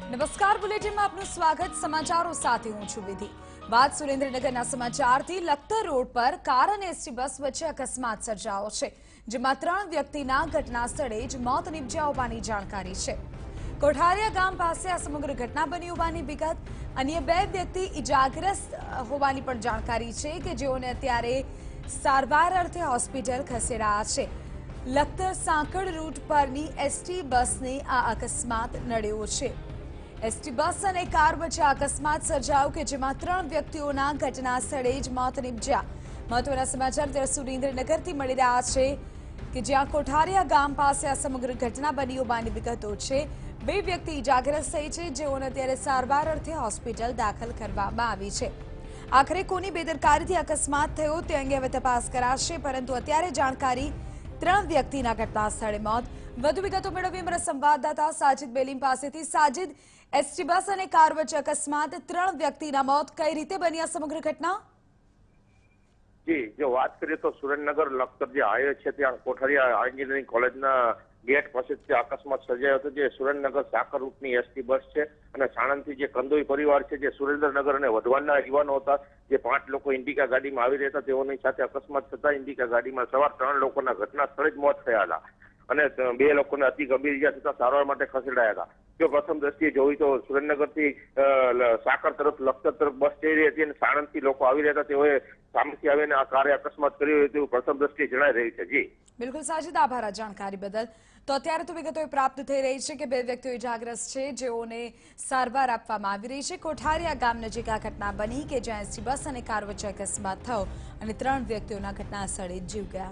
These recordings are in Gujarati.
નમસ્કાર, બુલેટિનમાં આપનું સ્વાગત। સમાચારો સાથે હું છું વિધિ। વાત સુરેન્દ્રનગરના સમાચારથી। લખતર રોડ પર કાર અને એસટી બસ વચ્ચે અકસ્માત સર્જાયો છે, જેમાં 3 વ્યક્તિના ઘટના સ્થળે જ મોત નિપજ્યા હોવાની જાણકારી છે। કોઠારિયા ગામ પાસે આ સમગ્ર ઘટના બની હોવાની વિગત। અન્ય 2 વ્યક્તિ ઇજાગ્રસ્ત હોવાની પણ જાણકારી છે કે જેઓને અત્યારે સારવાર અર્થે હોસ્પિટલ ખસેડાયા છે। લખતર સાંકળ રૂટ પરની એસટી બસને આ અકસ્માત નડ્યો છે। એસટી બસ અને કાર વચ્ચે અકસ્માત સર્જાયો કે જેમાં 3 વ્યક્તિઓના ઘટના સ્થળે જ મોત નિપજ્યા। મહત્વના સમાચાર ત્યારે સુરેન્દ્રનગરથી મળી રહ્યા છે કે જ્યાં કોઠારિયા ગામ પાસે આ સમગ્ર ઘટના બની હોવાની વિગતો છે। 2 વ્યક્તિ ઇજાગ્રસ્ત થઈ છે, જેઓને અત્યારે સારવાર અર્થે હોસ્પિટલ દાખલ કરવામાં આવી છે। આખરે કોની બેદરકારીથી અકસ્માત થયો તે અંગે હવે તપાસ કરાશે, પરંતુ અત્યારે જાણકારી 3 વ્યક્તિના ઘટના સ્થળે મોત। વધુ વિગતો મેળવી અમારા સંવાદદાતા સાજિદ બેલીમ પાસેથી। સાજિદ, એસટી બસ અને કાર વચ્ચે અકસ્માત, 3 વ્યક્તિના મોત, કઈ રીતે બની આ સમગ્ર ઘટના? જી, જો વાત કરીએ તો સુરેન્દ્રનગર લખતર જે હાઈવે છે ત્યાં કોઠારિયા એન્જિનિયરિંગ કોલેજના ગેટ પાસે અકસ્માત સર્જાયો હતો। જે સુરેન્દ્રનગર સાકર રૂટની એસટી બસ છે અને સાણંદથી જે કંદોઈ પરિવાર છે જે સુરેન્દ્રનગર અને વઢવાણના યુવાનો હતા, જે 5 લોકો ઇન્ડિકા ગાડીમાં આવી રહ્યા હતા, તેઓની સાથે અકસ્માત થતા ઇન્ડિકા ગાડીમાં સવાર 3 લોકોના ઘટના સ્થળે જ મોત થયા હતા અને 2 લોકોને અતિ ગંભીર ઇજા થતા સારવાર માટે ખસેડાયા હતા। જો પ્રથમ દ્રષ્ટિએ જોઈ તો સુરેન્દ્રનગરથી સાકર તરફ લખતર તરફ બસ જઈ રહી હતી અને સાણંદથી લોકો આવી રહ્યા હતા, તેઓએ સામેથી આવીને આ કારે અકસ્માત કર્યો તેવું પ્રથમ દ્રષ્ટિએ જણાઈ રહ્યું છે। જી બિલકુલ સાજિદ, આભાર આ જાણકારી બદલ। તો અત્યારે તો વિગતો પ્રાપ્ત થઈ રહી છે કે 2 વ્યક્તિઓ ઇજાગ્રસ્ત છે, જેઓને સારવાર આપવામાં આવી રહી છે। કોઠારિયા ગામ નજીક આ ઘટના બની કે જ્યાં એસટી બસ અને કાર વચ્ચે અકસ્માત થયો અને 3 વ્યક્તિઓના ઘટના સ્થળે જીવ ગયા।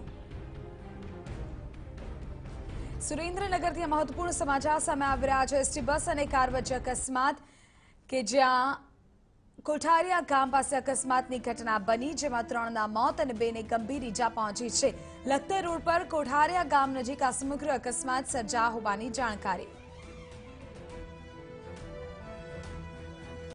સુરેન્દ્રનગરથી મહત્વપૂર્ણ સમાચાર સામે આવી રહ્યા છે। એસટી બસ અને કાર વચ્ચે અકસ્માત કે જ્યાં કોઠારિયા ગામ પાસે અકસ્માતની ઘટના બની, જેમાં 3ના મોત અને 2ને ગંભીર ઈજા પહોંચી છે। લખતર રોડ પર કોઠારિયા ગામ નજીક આ સમગ્ર અકસ્માત સર્જાયા હોવાની જાણકારી।